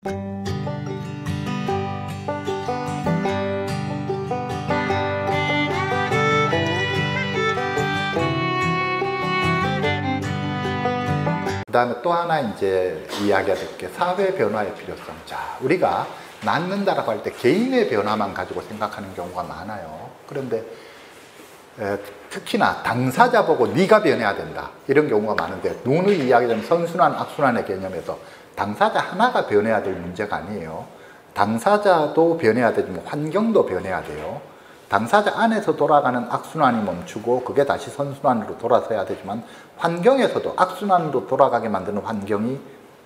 그 다음에 또 하나 이제 이야기가 될 게 사회 변화의 필요성. 자, 우리가 낫는다라고 할 때 개인의 변화만 가지고 생각하는 경우가 많아요. 그런데 특히나 당사자 보고 네가 변해야 된다 이런 경우가 많은데, 누누이 이야기하는 선순환, 악순환의 개념에서 당사자 하나가 변해야 될 문제가 아니에요. 당사자도 변해야 되지만 환경도 변해야 돼요. 당사자 안에서 돌아가는 악순환이 멈추고 그게 다시 선순환으로 돌아서야 되지만, 환경에서도 악순환으로 돌아가게 만드는 환경이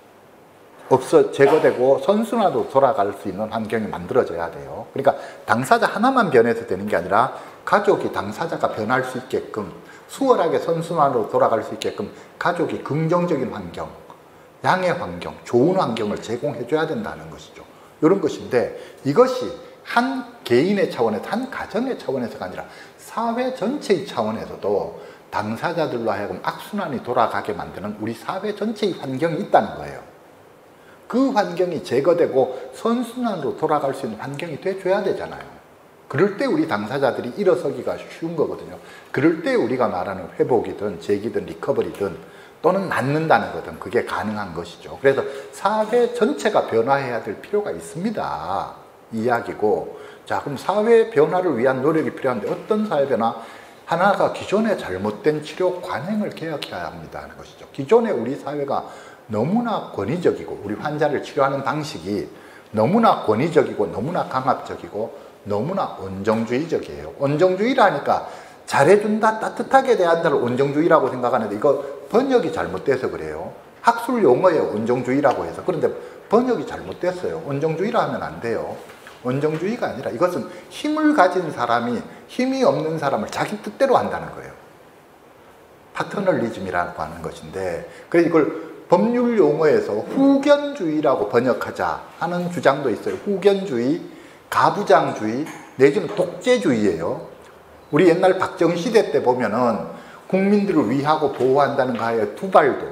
제거되고 선순환으로 돌아갈 수 있는 환경이 만들어져야 돼요. 그러니까 당사자 하나만 변해서 되는 게 아니라 가족이 당사자가 변할 수 있게끔, 수월하게 선순환으로 돌아갈 수 있게끔 가족이 긍정적인 환경, 양의 환경, 좋은 환경을 제공해 줘야 된다는 것이죠. 이런 것인데, 이것이 한 개인의 차원에서, 한 가정의 차원에서가 아니라 사회 전체의 차원에서도 당사자들로 하여금 악순환이 돌아가게 만드는 우리 사회 전체의 환경이 있다는 거예요. 그 환경이 제거되고 선순환으로 돌아갈 수 있는 환경이 돼줘야 되잖아요. 그럴 때 우리 당사자들이 일어서기가 쉬운 거거든요. 그럴 때 우리가 말하는 회복이든 재기든 리커버리든 또는 낫는다는 거든 그게 가능한 것이죠. 그래서 사회 전체가 변화해야 될 필요가 있습니다. 이야기고, 자, 그럼 사회 변화를 위한 노력이 필요한데 어떤 사회 변화? 하나가 기존의 잘못된 치료 관행을 개혁해야 합니다 하는 것이죠. 기존의 우리 사회가 너무나 권위적이고, 우리 환자를 치료하는 방식이 너무나 권위적이고 너무나 강압적이고 너무나 온정주의적이에요. 온정주의라니까 잘해준다, 따뜻하게 대한다를 온정주의라고 생각하는데, 이거 번역이 잘못돼서 그래요. 학술 용어예요, 온정주의라고 해서. 그런데 번역이 잘못됐어요. 온정주의라 하면 안 돼요. 온정주의가 아니라 이것은 힘을 가진 사람이 힘이 없는 사람을 자기 뜻대로 한다는 거예요. 파터널리즘이라고 하는 것인데, 그래서 이걸 법률 용어에서 후견주의라고 번역하자 하는 주장도 있어요. 후견주의, 가부장주의, 내지는 독재주의예요. 우리 옛날 박정희시대 때 보면은 국민들을 위하고 보호한다는 가에 두발도,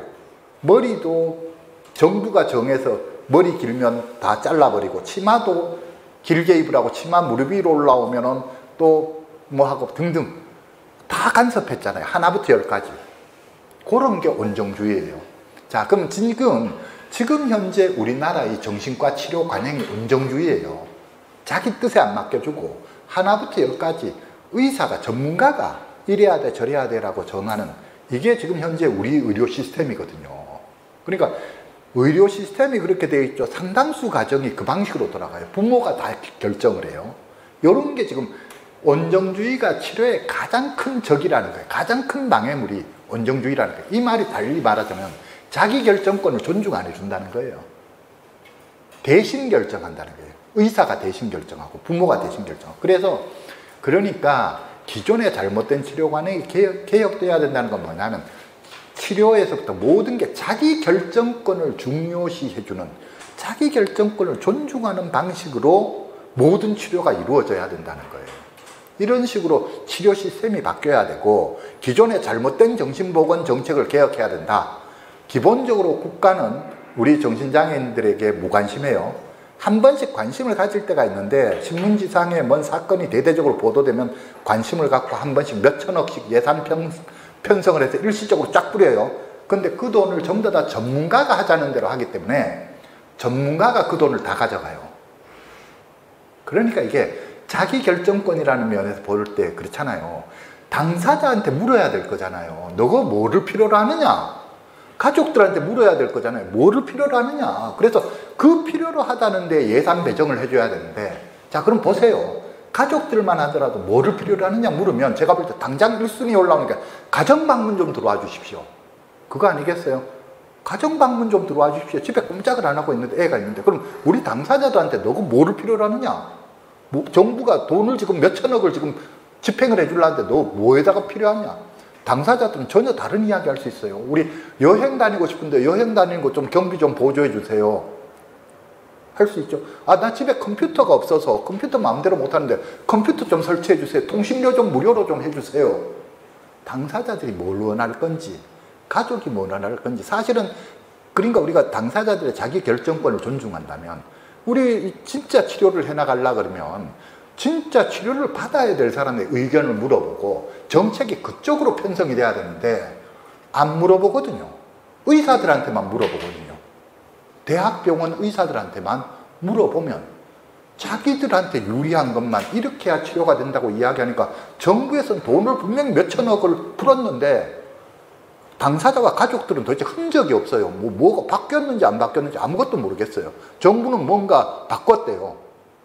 머리도 정부가 정해서 머리 길면 다 잘라버리고, 치마도 길게 입으라고 치마 무릎 위로 올라오면은 또 뭐하고 등등 다 간섭했잖아요. 하나부터 열까지. 그런 게 온정주의예요. 자, 그럼 지금 현재 우리나라의 정신과 치료 관행이 온정주의예요. 자기 뜻에 안 맡겨주고 하나부터 열까지 의사가, 전문가가 이래야 돼 저래야 돼라고 정하는, 이게 지금 현재 우리 의료 시스템이거든요. 그러니까 의료 시스템이 그렇게 되어 있죠. 상당수 가정이 그 방식으로 돌아가요. 부모가 다 결정을 해요. 이런 게 지금 온정주의가 치료의 가장 큰 적이라는 거예요. 가장 큰 방해물이 온정주의라는 거예요. 이 말이 달리 말하자면 자기 결정권을 존중 안 해준다는 거예요. 대신 결정한다는 거예요. 의사가 대신 결정하고 부모가 대신 결정하고. 그러니까 기존의 잘못된 치료 관행이 개혁돼야 된다는 건 뭐냐면, 치료에서부터 모든 게 자기 결정권을 중요시 해주는, 자기 결정권을 존중하는 방식으로 모든 치료가 이루어져야 된다는 거예요. 이런 식으로 치료 시스템이 바뀌어야 되고, 기존의 잘못된 정신보건 정책을 개혁해야 된다. 기본적으로 국가는 우리 정신장애인들에게 무관심해요. 한 번씩 관심을 가질 때가 있는데, 신문지상에 뭔 사건이 대대적으로 보도되면 관심을 갖고 한 번씩 몇 천억씩 예산 편성을 해서 일시적으로 쫙 뿌려요. 근데 그 돈을 전부 다 전문가가 하자는 대로 하기 때문에 전문가가 그 돈을 다 가져가요. 그러니까 이게 자기 결정권이라는 면에서 볼 때 그렇잖아요. 당사자한테 물어야 될 거잖아요. 너가 뭐를 필요로 하느냐? 가족들한테 물어야 될 거잖아요. 뭐를 필요로 하느냐? 그래서 그 필요로 하다는데 예산 배정을 해줘야 되는데, 자, 그럼 보세요. 가족들만 하더라도 뭐를 필요로 하느냐 물으면 제가 볼 때 당장 1순위 올라오니까 가정방문 좀 들어와 주십시오. 그거 아니겠어요? 가정방문 좀 들어와 주십시오. 집에 꼼짝을 안 하고 있는데, 애가 있는데. 그럼 우리 당사자들한테 너가 뭐를 필요로 하느냐? 정부가 돈을 지금 몇 천억을 지금 집행을 해주려는데 너 뭐에다가 필요하냐? 당사자들은 전혀 다른 이야기 할 수 있어요. 우리 여행 다니고 싶은데 여행 다니는 거 좀 경비 좀 보조해 주세요. 할 수 있죠. 아, 나 집에 컴퓨터가 없어서 컴퓨터 마음대로 못 하는데 컴퓨터 좀 설치해 주세요. 통신료 좀 무료로 좀 해주세요. 당사자들이 뭘 원할 건지, 가족이 뭘 원할 건지, 사실은 그러니까 우리가 당사자들의 자기 결정권을 존중한다면 우리 진짜 치료를 해나가려 그러면 진짜 치료를 받아야 될 사람의 의견을 물어보고 정책이 그쪽으로 편성이 돼야 되는데 안 물어보거든요. 의사들한테만 물어보거든요. 대학병원 의사들한테만 물어보면 자기들한테 유리한 것만 이렇게 해야 치료가 된다고 이야기하니까 정부에서는 돈을 분명히 몇천억을 풀었는데 당사자와 가족들은 도대체 흔적이 없어요. 뭐가 바뀌었는지 안 바뀌었는지 아무것도 모르겠어요. 정부는 뭔가 바꿨대요.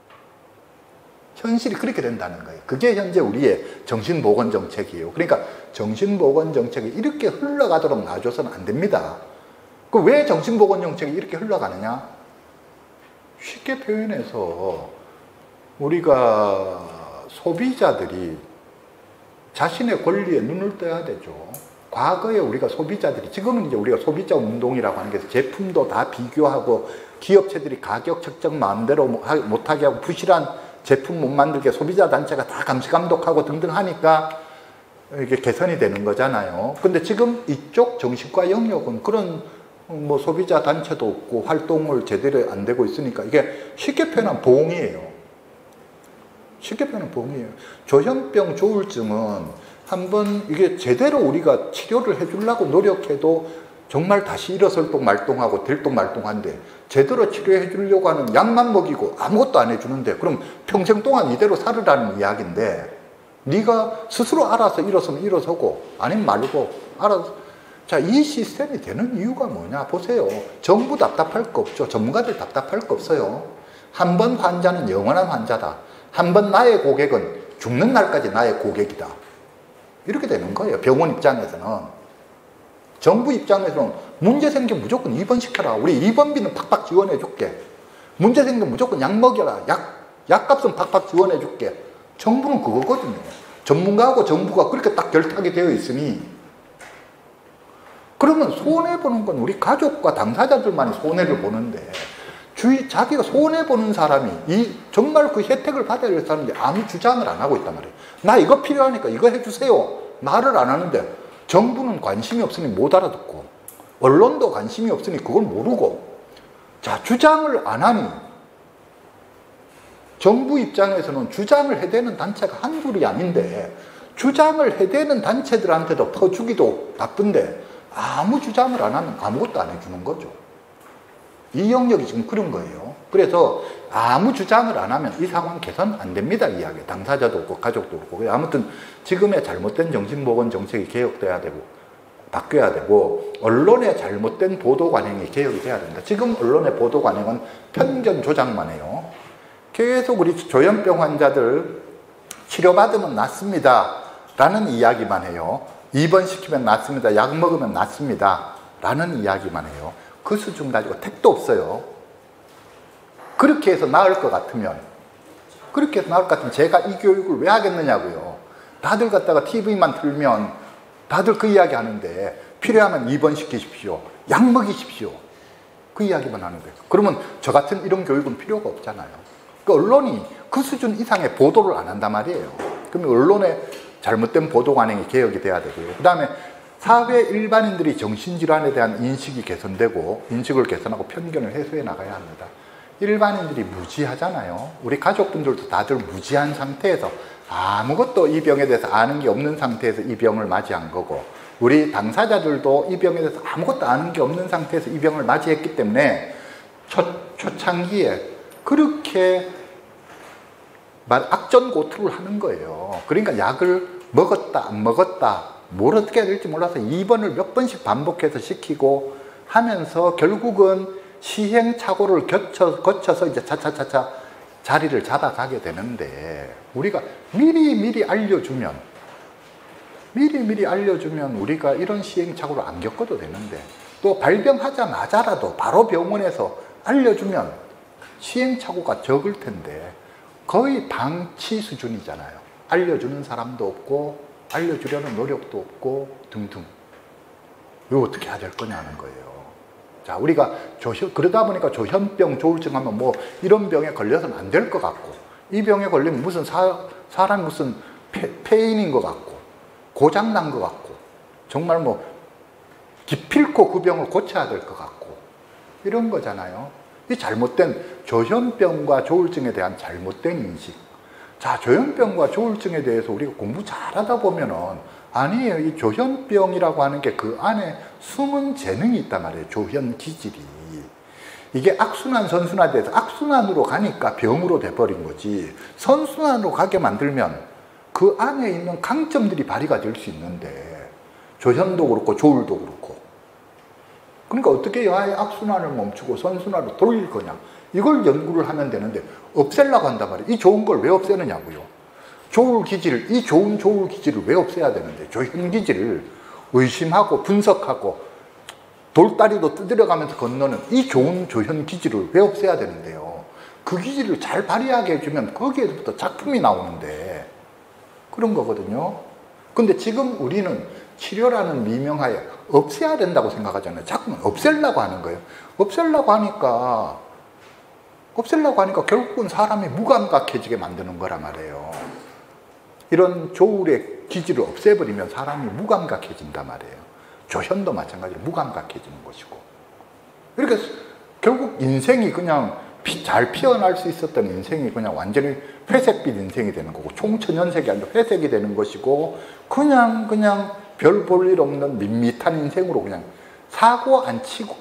현실이 그렇게 된다는 거예요. 그게 현재 우리의 정신보건 정책이에요. 그러니까 정신보건 정책이 이렇게 흘러가도록 놔줘서는 안 됩니다. 그 왜 정신보건 정책이 이렇게 흘러가느냐? 쉽게 표현해서 우리가 소비자들이 자신의 권리에 눈을 떠야 되죠. 과거에 우리가 소비자들이, 지금은 이제 우리가 소비자 운동이라고 하는 게 제품도 다 비교하고 기업체들이 가격 책정 마음대로 못하게 하고 부실한 제품 못 만들게 소비자 단체가 다 감시 감독하고 등등 하니까 이게 개선이 되는 거잖아요. 근데 지금 이쪽 정신과 영역은 그런 뭐 소비자 단체도 없고 활동을 제대로 안 되고 있으니까 이게 쉽게 표현하면 봉이에요. 쉽게 표현하면 봉이에요. 조현병 조울증은 한번 이게 제대로 우리가 치료를 해주려고 노력해도 정말 다시 일어설동 말동하고 들동 말동한데 제대로 치료해 주려고 하는 약만 먹이고 아무것도 안 해주는데 그럼 평생 동안 이대로 살으라는 이야기인데 네가 스스로 알아서 일어서면 일어서고 아니면 말고 알아서. 자, 이 시스템이 되는 이유가 뭐냐 보세요. 정부 답답할 거 없죠. 전문가들 답답할 거 없어요. 한 번 환자는 영원한 환자다. 한 번 나의 고객은 죽는 날까지 나의 고객이다. 이렇게 되는 거예요. 병원 입장에서는. 정부 입장에서는 문제 생기면 무조건 입원시켜라. 우리 입원비는 팍팍 지원해 줄게. 문제 생기면 무조건 약 먹여라. 약값은 팍팍 지원해 줄게. 정부는 그거거든요. 전문가하고 정부가 그렇게 딱 결탁이 되어 있으니 그러면 손해보는 건 우리 가족과 당사자들만이 손해를 보는데 자기가 손해보는 사람이 정말 그 혜택을 받아야 될 사람인데 아무 주장을 안 하고 있단 말이에요. 나 이거 필요하니까 이거 해주세요. 말을 안 하는데 정부는 관심이 없으니 못 알아듣고 언론도 관심이 없으니 그걸 모르고 자, 주장을 안 하니 정부 입장에서는 주장을 해대는 단체가 한둘이 아닌데 주장을 해대는 단체들한테도 퍼주기도 바쁜데 아무 주장을 안 하면 아무것도 안 해주는 거죠. 이 영역이 지금 그런 거예요. 그래서 아무 주장을 안 하면 이 상황 개선 안 됩니다. 이야기. 당사자도 없고 가족도 없고. 아무튼 지금의 잘못된 정신보건 정책이 개혁돼야 되고 바뀌어야 되고 언론의 잘못된 보도 관행이 개혁이 돼야 된다. 지금 언론의 보도 관행은 편견 조장만 해요. 계속 우리 조현병 환자들 치료받으면 낫습니다 라는 이야기만 해요. 입원시키면 낫습니다. 약 먹으면 낫습니다 라는 이야기만 해요. 그 수준 가지고 택도 없어요. 그렇게 해서 나을 것 같으면 제가 이 교육을 왜 하겠느냐고요. 다들 갖다가 TV만 틀면 다들 그 이야기 하는데 필요하면 입원시키십시오. 약 먹이십시오. 그 이야기만 하는데 그러면 저 같은 이런 교육은 필요가 없잖아요. 그러니까 언론이 그 수준 이상의 보도를 안 한단 말이에요. 그러면 언론의 잘못된 보도 관행이 개혁이 돼야 되고요. 그 다음에 사회 일반인들이 정신질환에 대한 인식이 개선되고 인식을 개선하고 편견을 해소해 나가야 합니다. 일반인들이 무지하잖아요. 우리 가족분들도 다들 무지한 상태에서 아무것도 이 병에 대해서 아는 게 없는 상태에서 이 병을 맞이한 거고 우리 당사자들도 이 병에 대해서 아무것도 아는 게 없는 상태에서 이 병을 맞이했기 때문에 초창기에 그렇게 악전고투를 하는 거예요. 그러니까 약을 먹었다 안 먹었다 뭘 어떻게 해야 될지 몰라서 입원을 몇 번씩 반복해서 시키고 하면서 결국은 시행착오를 거쳐서 이제 차차차차 자리를 잡아가게 되는데 우리가 미리 알려주면 우리가 이런 시행착오를 안 겪어도 되는데 또 발병하자마자라도 바로 병원에서 알려주면 시행착오가 적을 텐데 거의 방치 수준이잖아요. 알려주는 사람도 없고 알려주려는 노력도 없고 등등. 이거 어떻게 해야 될 거냐는 거예요. 자, 우리가 그러다 보니까 조현병, 조울증 하면 뭐 이런 병에 걸려서는 안 될 것 같고 이 병에 걸리면 무슨 사람이 무슨 폐인인 것 같고 고장난 것 같고 정말 뭐 기필코 그 병을 고쳐야 될 것 같고 이런 거잖아요. 이 잘못된 조현병과 조울증에 대한 잘못된 인식. 자, 조현병과 조울증에 대해서 우리가 공부 잘하다 보면은 아니에요. 이 조현병이라고 하는 게 그 안에 숨은 재능이 있단 말이에요. 조현 기질이. 이게 악순환, 선순환돼서 악순환으로 가니까 병으로 돼버린 거지. 선순환으로 가게 만들면 그 안에 있는 강점들이 발휘가 될 수 있는데 조현도 그렇고 조울도 그렇고. 그러니까 어떻게 아예 악순환을 멈추고 선순환으로 돌릴 거냐. 이걸 연구를 하면 되는데 없애려고 한단 말이에요. 이 좋은 걸 왜 없애느냐고요. 조울 기질, 이 좋은 조울 기질을 왜 없애야 되는데 조현 기질을 의심하고 분석하고 돌다리도 두드려가면서 건너는 이 좋은 조현 기질을 왜 없애야 되는데요. 그 기질을 잘 발휘하게 해주면 거기에서부터 작품이 나오는데 그런 거거든요. 근데 지금 우리는 치료라는 미명하에 없애야 된다고 생각하잖아요. 자꾸만 없애려고 하는 거예요. 없애려고 하니까 결국은 사람이 무감각해지게 만드는 거란 말이에요. 이런 조울의 기질을 없애버리면 사람이 무감각해진단 말이에요. 조현도 마찬가지로 무감각해지는 것이고. 이렇게 결국 인생이 그냥 잘 피어날 수 있었던 인생이 그냥 완전히 회색빛 인생이 되는 거고, 총천연색이 아니라 회색이 되는 것이고, 그냥 별 볼 일 없는 밋밋한 인생으로 그냥 사고 안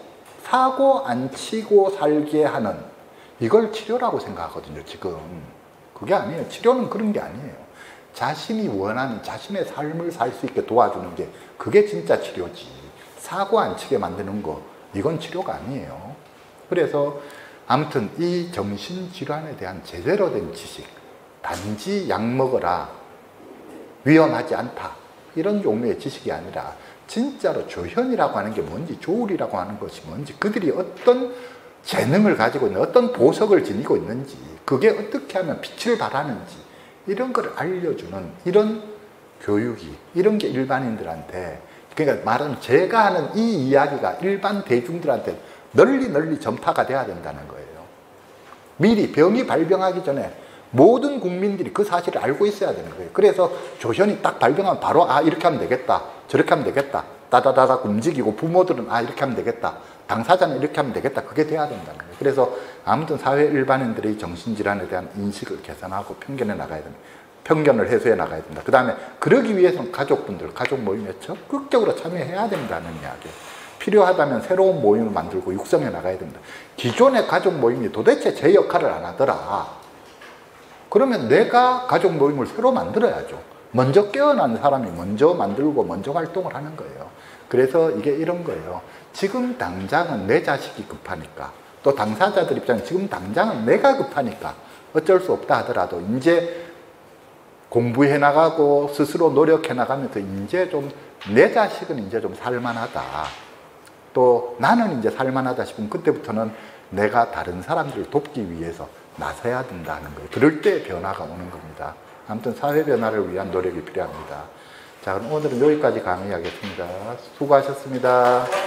치고 살게 하는, 이걸 치료라고 생각하거든요, 지금. 그게 아니에요. 치료는 그런 게 아니에요. 자신이 원하는 자신의 삶을 살 수 있게 도와주는 게 그게 진짜 치료지. 사고 안 치게 만드는 거, 이건 치료가 아니에요. 그래서 아무튼 이 정신질환에 대한 제대로 된 지식, 단지 약 먹어라, 위험하지 않다, 이런 종류의 지식이 아니라 진짜로 조현이라고 하는 게 뭔지, 조울이라고 하는 것이 뭔지, 그들이 어떤 재능을 가지고 있는, 어떤 보석을 지니고 있는지, 그게 어떻게 하면 빛을 발하는지, 이런 걸 알려주는 이런 교육이, 이런 게 일반인들한테, 그러니까 말은 제가 하는 이 이야기가 일반 대중들한테 널리 전파가 돼야 된다는 거예요. 미리 병이 발병하기 전에 모든 국민들이 그 사실을 알고 있어야 되는 거예요. 그래서 조현이 딱 발병하면 바로 이렇게 하면 되겠다, 저렇게 하면 되겠다, 따다다닥 움직이고, 부모들은 이렇게 하면 되겠다, 당사자는 이렇게 하면 되겠다, 그게 돼야 된다는 거예요. 그래서 아무튼 사회 일반인들의 정신질환에 대한 인식을 개선하고 편견을 해소해 나가야 된다. 그 다음에 그러기 위해서는 가족분들, 가족 모임에 적극적으로 참여해야 된다는 이야기예요. 필요하다면 새로운 모임을 만들고 육성해 나가야 됩니다. 기존의 가족 모임이 도대체 제 역할을 안 하더라. 그러면 내가 가족 모임을 새로 만들어야죠. 먼저 깨어난 사람이 먼저 만들고 먼저 활동을 하는 거예요. 그래서 이게 이런 거예요. 지금 당장은 내 자식이 급하니까, 또 당사자들 입장에 지금 당장은 내가 급하니까 어쩔 수 없다 하더라도 이제 공부해 나가고 스스로 노력해 나가면서 이제 좀 내 자식은 이제 좀 살만하다, 또 나는 이제 살만하다 싶으면 그때부터는 내가 다른 사람들을 돕기 위해서 나서야 된다는 거예요. 그럴 때 변화가 오는 겁니다. 아무튼 사회 변화를 위한 노력이 필요합니다. 자, 그럼 오늘은 여기까지 강의하겠습니다. 수고하셨습니다.